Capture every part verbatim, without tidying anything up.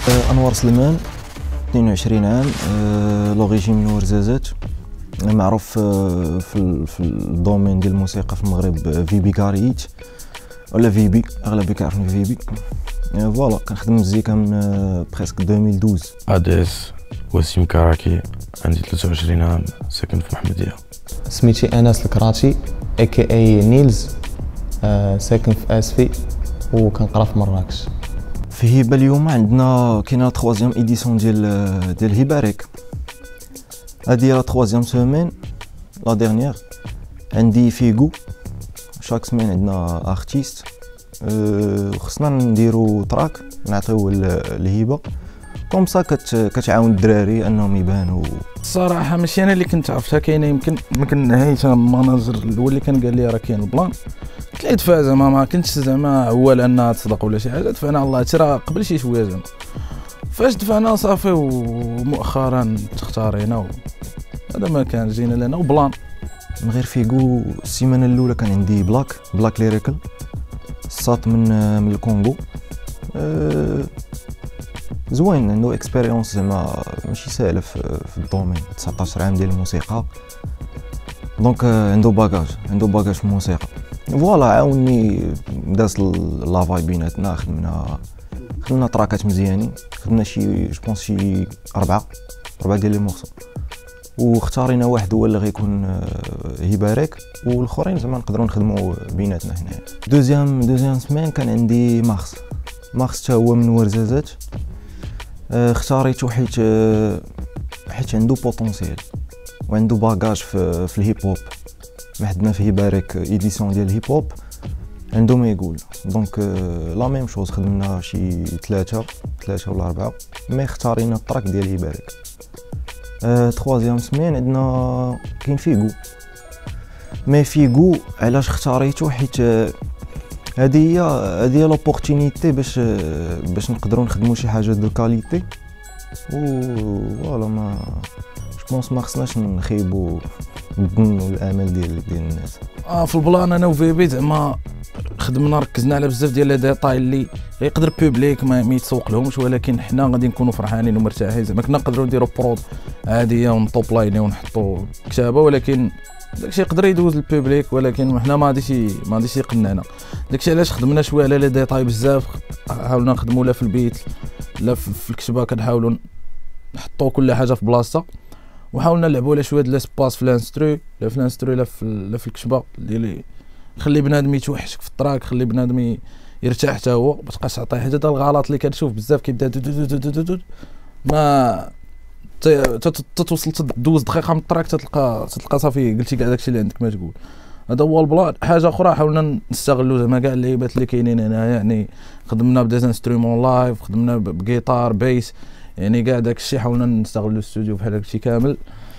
أنور سليمان اثنين وعشرين عام، لوريجين من ورزازات، معروف في في الدومين ديال الموسيقى في المغرب فيبي كاريت ولا فيبي، اغلبيه كيعرفني فيبي. فوالا كنخدم مزيكا من بريسك ألفين واثناش. اديس وسيم كراكي، عندي ثلاثة وعشرين عام، ساكن في محمديه. سميتي انس الكراتي اي كي اي نيلز، آه ساكن في اسفي وكنقرا في مراكش. في هبه اليوم عندنا كاينه تخوازيام ايديسيون ديال ديال هباريك، هادي لا تخوازيام سومين لا ديرنيير. عندي فيغو شاك سمين عندنا ارتيست، أه خصنا نديرو تراك نعطيو الهبه كوم سا كتعاون الدراري انهم يبانوا. الصراحه ماشي انا اللي كنت عرفتها، كاينه يمكن يمكن نهايتها المناظر الاول اللي كان قال لي راه كاين البلان، طلعت فيها زعما ما كنتش زعما اول انها تصدق ولا شي حاجه، دفعنا الله ترى قبل شي شويه زعما فاش دفعنا صافي، ومؤخرا تختارينا هذا ما كان جينا لنا وبلان. من غير فيغو السيمانه الاولى كان عندي بلاك بلاك ليريكال صات من من الكونغو، أه زوين، عنده اكسبيريونس زعما ماشي ساهله في, في الدومين، تسعطاش عام ديال الموسيقى، دونك عنده باجاج عنده باجاج في الموسيقى. فوالا عاوني داز لافاي بيناتنا، خدمنا خدمنا تراكات مزيانين، خدمنا شي جو بونس شي اربعه اربعه ديال لي مورسو، واختارينا واحد هو اللي غيكون هباريك، والاخرين زعما نقدروا نخدموا بيناتنا هنايا. دوزيام دوزيام سمان كان عندي مارس مارس حتى هو من ورزازات، اختاريتو حيت حيت عنده بوتونسيال وعنده باجاج في, في الهيب هوب. وحدنا في هباريك ايديسيون ديال الهيب هوب عنده ما يقول، دونك لا ميم شوز خدمنا شي ثلاثه ثلاثه ولا اربعه، مي اختارينا التراك ديال هباريك. أه تخوازيام سمين عندنا كاين فيغو، مي فيغو علاش اختاريتو حيت هذه هي هذه هي لوبورتونيتي باش باش نقدروا نخدموا شي حاجه دو كاليتي، و فوالا ما جوبونس ما خصناش نخيبوا الظن والامل ديال ديال الناس. اه في البلان انا وفيبي زعما خدمنا ركزنا على بزاف ديال لي ديتاي اللي يقدر بوبليك ما, ما يتسوق لهمش، ولكن حنا غادي نكونوا فرحانين ومرتاحين، زعما كنا نقدروا نديروا برود عاديه ونطوب لايني ونحطوا كتابه، ولكن داكشي يقدر يدوز البوبليك، ولكن حنا ما غاديش ما غاديش يقنعنا. داكشي علاش خدمنا شويه على لي ديتاي بزاف، حاولنا نخدموا لا في البيت لا في الكتابه، كنحاولوا نحطوا كل حاجه في بلاصتها، وحاولنا نلعبوا على شويه د لاسباس في الانسترو لا في الانسترو لا في لا في الكتابه اللي يخلي بنادم يتوحشك في التراك، يخلي بنادم يرتاح حتى هو، ما تبقاش تعطيه حاجه. هذا الغلط اللي كنشوف بزاف كيبدا ما تتوصل تدوز دقيقه من التراك تلقى تلقى صافي قلتي كاع داكشي اللي عندك ما تقول. هذا هو البلان. حاجه اخرى حاولنا نستغلوا زعما كاع اللعيبات اللي كاينين هنا، يعني خدمنا بديز انسترومون لايف، خدمنا بجيتار بيس، يعني كاع داك الشيء حاولنا نستغلوا الاستوديو بحال هادشي كامل،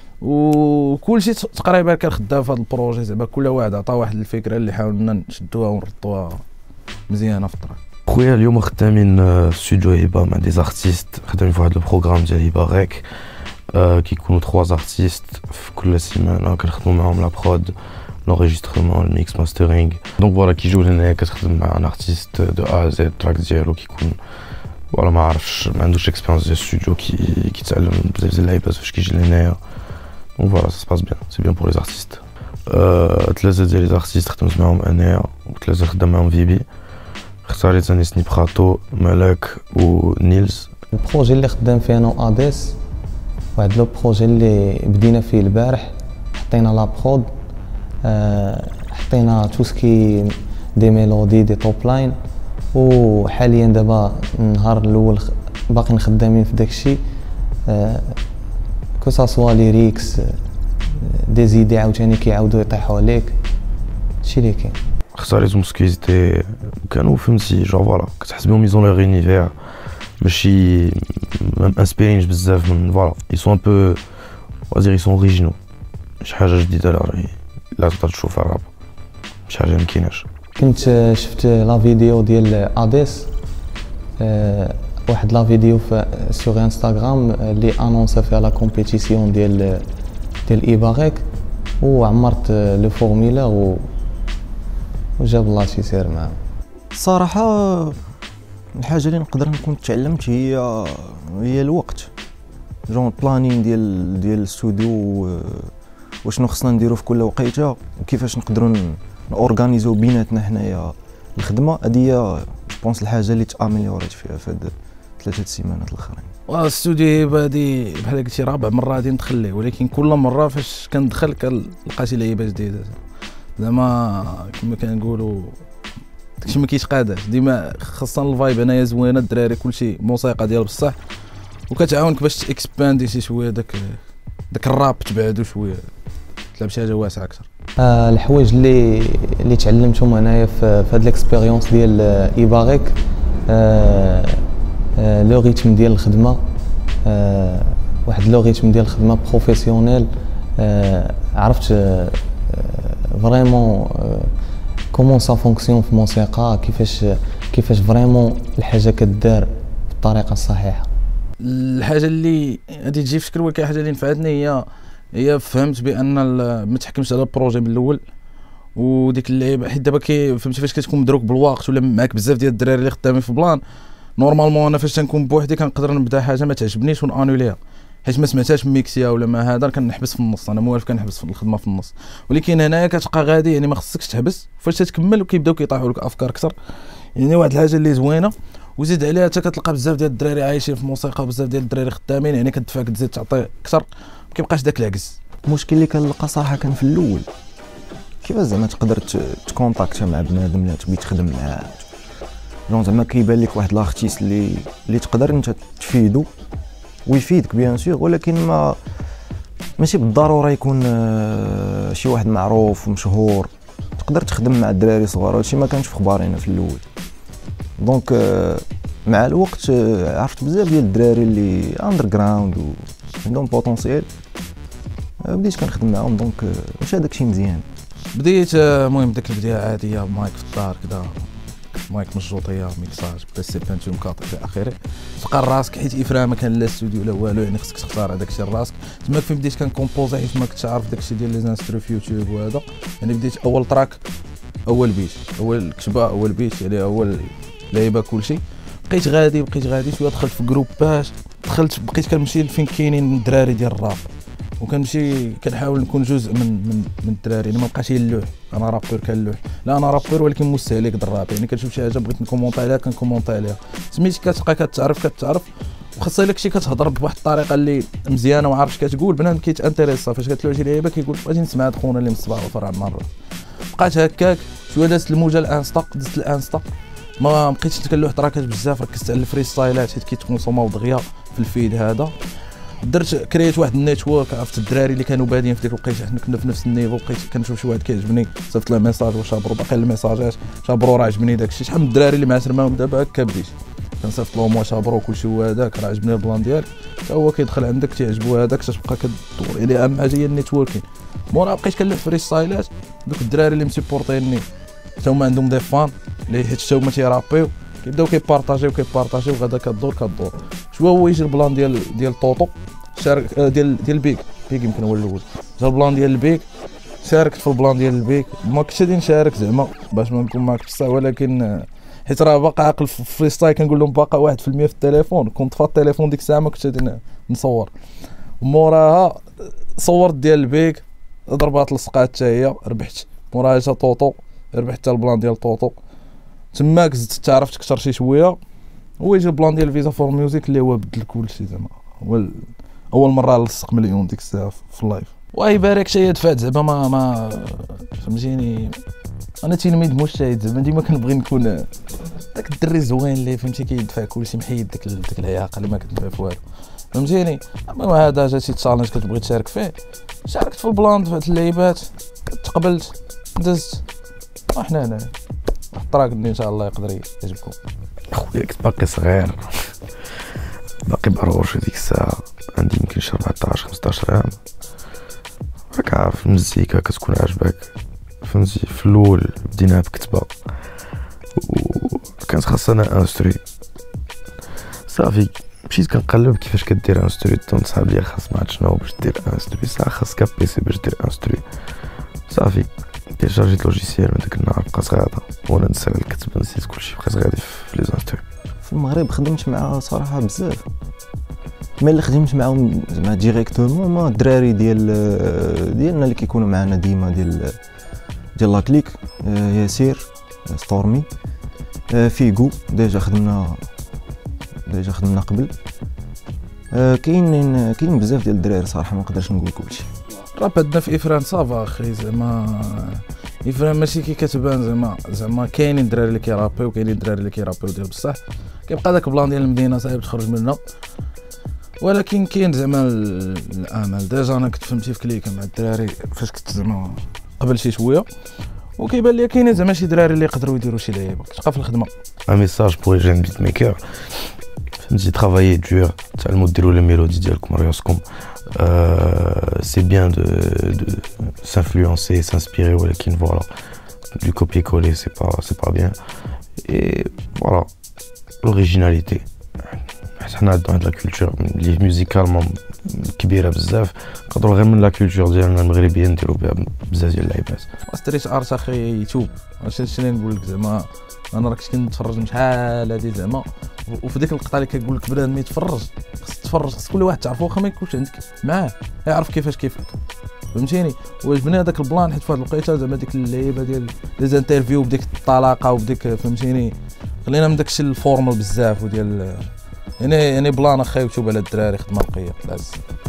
وكل شيء تقريبا كان خدام في هذا البروجي، زعما كل واحد عطى واحد الفكره اللي حاولنا نشدوها ونردوها مزيانه في الطريق. خويا اليوم خدامين استوديو هبه مع دي زارتيست، خدامين في واحد البروغرام ديال هباريك، أه كيكونوا ثلاثة ارتيست في كل سيمانه كنخدموا معاهم لا برود لونجسترمون الميكس ماسترينغ. دونك فوالا كيجيو لهنايا كتخدم مع ان ارتيست دو ا زد، التراك ديالو كيكون فوالا ما عرفش ما عندوش اكسبيريونس ديال الاستوديو، كي كيتعلم بزاف ديال اللعيبات فاش كيجي لهنايا. دونك فوالا سا سباس بيان، سي بيان بور لي زارتيست. أه ثلاثه ديال لي زارتيست خدمت معاهم انايا، وثلاثه خدام معاهم فيبي. اختاريت اني سني براتو ملاك ونيلز. البروجي اللي خدام فيه انا واديس واحد لو بروجي اللي بدينا فيه البارح، حطينا لا برود، أه حطينا توسكي دي ميلودي دي توب لاين، وحاليا دابا النهار الاول باقي خدامين في داكشي، أه كو سوا ليريكس دي زيدي عاوتاني كيعاودوا يطيحوا عليك، هادشي اللي كاين. اختاريتهم سكيزتي كانوا فهمتي جو فوالا كتحس بهم ميزون لوغ اونيفير، ماشي انسبيرينج بزاف من فوالا يسون ان بو وازير يسون اوريجينو، شي حاجه جديده لا لا تقدر تشوفها راه شي حاجه مكيناش. كنت شفت لا فيديو ديال اديس، أه واحد لا فيديو في سور انستغرام اللي انونسا فيها لا كومبيتيسيون ديال ديال ايباريك، وعمرت لو فورميلا وجاب الله شي سير معاه. الصراحه الحاجه اللي نقدر نكون تعلمت هي هي الوقت، جون بلانين ديال ديال الاستوديو، وشنو خصنا نديرو في كل وقيته وكيفاش نقدروا نورغانيزو بيناتنا حنايا الخدمه. هذه هي جوبونس الحاجه اللي تاميليوريت فيها في هاد ثلاثه السيمانات الاخرين. والاستوديو هادي بحال قلتي رابع مره غادي ندخل ليه، ولكن كل مره فاش كندخل كنلقى شي لعيبه جديده، زعما كما كنقولوا داكشي ما كيتقاداش، ديما خاصه الفايب هنايا زوينه، الدراري كلشي موسيقى ديال بصح، وكتعاونك باش تاكسباندي شي شويه داك داك الراب تبعدو شويه، تلعب شي حاجه واسعه اكثر. آه الحوايج اللي اللي تعلمتهم انايا في هاد ليكسبيريونس ديال ايباريك، آه آه لو ريتم ديال الخدمه، آه واحد لو ريتم ديال الخدمه بروفيسيونيل. آه عرفت آه فريمون آه كومون سا فونكسيون في الموسيقى، كيفاش كيفاش فريمون الحاجه كدار بالطريقه الصحيحه. الحاجه اللي غادي تجي في شكل، ولكن الحاجه اللي نفعتني هي هي فهمت بان ما تحكمش على البروجي من الاول، وديك اللعيبه حيت دابا كي فهمتي فاش كتكون مدروك بالوقت ولا معاك بزاف ديال الدراري اللي خدامين في بلان، نورمالمون انا فاش تنكون بوحدي كنقدر نبدا حاجه ما تعجبنيش ونانوليها حيت ما سمعتهاش ميكسيا ولا ما هذا، كنحبس في النص، انا موالف كنحبس في الخدمه في النص. ولكن هنايا كتبقى غادي، يعني ما خصكش تحبس، فاش تكمل وكيبداو كيطيحوا لك افكار اكثر، يعني واحد الحاجه اللي زوينه. وزيد عليها حتى كتلقى بزاف ديال الدراري عايشين في الموسيقى، بزاف ديال الدراري خدامين، يعني كتدفعك تزيد تعطي اكثر، ما كيبقاش داك العجز. المشكل اللي كنلقى صراحه كان في الاول، كيفاش زعما تقدر تكونتاكت مع بنادم اللي تبغي تخدم معاه، جون زعما كيبان لك واحد لاختيس اللي اللي تقدر انت تفيدو ويفيدك بيان سور، ولكن ما ماشي بالضروره يكون شي واحد معروف ومشهور تقدر تخدم مع الدراري صغار. هادشي ما كانش في خبارنا في الاول. دونك مع الوقت عرفت بزاف ديال الدراري اللي اندر جراوند وعندهم بوتونسييل، بديت كنخدم معاهم، دونك مشى داكشي مزيان. بديت المهم ديك البدايه عاديه، مايك في الدار كذا، مايك مشروطيه، ميكساج، بلاسي بانتوم كاط الى اخره، تلقى راسك حيت افرام ما كان لا استوديو لا والو، يعني خصك تختار هذاك الشيء لراسك. تما فين بديت كنكومبوزي حيت ما كنتش عارف داك الشيء ديال لي زانسترو في يوتيوب وهذا، يعني بديت اول تراك اول بيت اول كتبه اول بيت، يعني اول لعيبه كلشي. بقيت غادي بقيت غادي شويه، دخلت في جروبات، دخلت بقيت كنمشي فين كاينين الدراري ديال الراب، وكنمشي كنحاول نكون جزء من من من الدراري، يعني ما بقاش اللوح انا رابور كنلوح، لا انا رابور ولكن مستهلك د الراب، يعني كنشوف شي حاجه بغيت نكومونطي عليها كنكومونطي عليها، سميتي كتبقى كتعرف كتعرف وخاصه الا كنتي كتهضر بواحد الطريقه اللي مزيانه وعارف اش كتقول، بنادم كيتانتريسا فاش كتلوح شي لعيبه كيقول بغيتي نسمع هاد خونا اللي من الصباح وفرع النهار. بقات هكاك شويه، دازت الموجه الانستا، دزت الانستا، ما بقيتش كنلوح تراكات بزاف، ركزت على الفري ستايلات حيت كيتكونسوماو دغيا في الفيد هذا. درت كريت واحد النيتورك، عرفت الدراري اللي كانوا بادين في ديك الوقيته، حنا كنا في نفس النيفو، بقيت كنشوف شي واحد كيعجبني صيفط له ميساج وشابرو، باقي الميساجات شابرو راه عجبني داكشي، شحال من الدراري اللي معاشر معاهم دابا هكا بديت كنصيفط لهم وشابرو كلشي وهذاك راه عجبني البلان ديالك، حتى هو كيدخل عندك تيعجبو هذاك، تبقى كدور، يعني اهم حاجه هي النيتوركين. مورا بقيت كنلوح فري ستايلات، دوك الدراري اللي مسيبورطيني حتى هما عندهم دي فان اللي حيت حتى هما تيرابيو، كيبداو كيبارطاجيو كيبارطاجيو غدا كدور كدور شويه. هو يجي البلان ديال ديال طوطو شارك ديال ديال البيك بيك يمكن هو الاول، جا البلان ديال البيك شاركت في البلان ديال البيك، ما كنتش غادي نشارك زعما باش ما نكون معاك بصح، ولكن حيت راه باقا عاقل في فري ستايل، كنقول لهم باقا واحد في المية في التليفون، كنت فات التليفون ديك الساعه ما كنتش غادي نصور. موراها صورت ديال البيك، ضربات لصقات حتى هي ربحت، موراها جا طوطو ربحت حتى البلان ديال طوطو، تماك زدت تعرفت اكثر شي شويه. هو يجي البلان ديال فيزا فور ميوزيك اللي هو بدل كلشي زعما، هو اول مره لصق مليون ديك الساعه في اللايف. الله يبارك شي دفعت زعما ما ما فهمتيني، انا تلميذ مجتهد زعما، ديما كنبغي نكون داك الدري الزوين اللي فهمتي كيدفع كلشي، محيد داك داك العياقه اللي ما كتدفع في والو فهمتيني. اما هذا جا شي تشالنج كتبغي تشارك فيه، شاركت في البلان، دفعت اللعيبات، تقبلت، دزت، وحنا هنا واحد الطراك اللي ان شاء الله يقدر يعجبكم. خويا كنت باقي صغير، باقي بعروش في ديك الساعه، عندي يمكن شي أربعطاش خمسطاش عام، راك عارف المزيكا كتكون عاجبك فهمتي. في الاول بدينا بكتبه وكانت خاصنا انستري، صافي مشيت كنقلب كيفاش كدير انستري، تنصحاب ليا خاص ما عرفت شنو باش دير انستري، صح خاصك بيسي باش دير انستري، صافي تيشارجيت لوجيسيال من داك النهار بقات غادا، وانا نسى الكتب نسيت كلشي، بقيت غادي في لي زانستري. في المغرب خدمت مع صراحه بزاف، ما اللي خدمت معاهم زعما ديريكتومون ما الدراري ديال ديالنا اللي كيكونوا معنا ديما ديال ديال لاكليك، ياسير، ستورمي، فيغو ديجا خدمنا ديجا خدمنا قبل. كاين كاين بزاف ديال الدراري صراحه ما نقدرش نقول كلشي. الراب عندنا في افران صافا اخي، زعما افران ماشي كي كتبان، زعما زعما كاينين الدراري اللي كيرابيو وكاينين الدراري اللي كيرابيو ديال بصح، كيبقى داك البلان ديال المدينه صعيب تخرج منه، ولكن كاين زعما الامل. ديجا انا كنت فهمتي في كليكه مع الدراري فاش كنت زعما قبل شي شويه، وكيبان لي كاينين زعما شي دراري اللي يقدروا يديروا شي لعيبه كتبقى في الخدمه. ان ميساج بور لي جين بيت ميكر، فهمتي ترافايي دور، تعلموا ديروا لي ميلودي ديالكم راسكم. سي بيان دو دو s'influencer, s'inspirer, ولكن فوالا du copier-coller c'est pas c'est pas bien. Et voilà, l'originalité. حنا عندنا واحد لا كولتور اللي ميوزيكالمون كبيره بزاف، نقدروا غير من لا كولتور ديالنا المغربيه نديروا بها بزاف ديال اللعيبات. ستريت ارت اخي يوتيوب، واش هادشي اللي نقول لك زعما انا راك كنتفرج من شحال هادي زعما، وفي ديك اللقطه اللي كنقول لك بنادم يتفرج خص تفرج، خص كل واحد تعرفو واخا ما يكونش عندك معاه يعرف كيفاش كيفك، فهمتيني. وجبني هذاك البلان حيت فواحد الوقيته زعما ديك اللعيبه ديال لي زانترفيو بديك الطلاقه وبديك فهمتيني، خلينا من داكشي الفورمال بزاف وديال يعني يعني بلان اخاي وتوب على الدراري خدمه نقيه.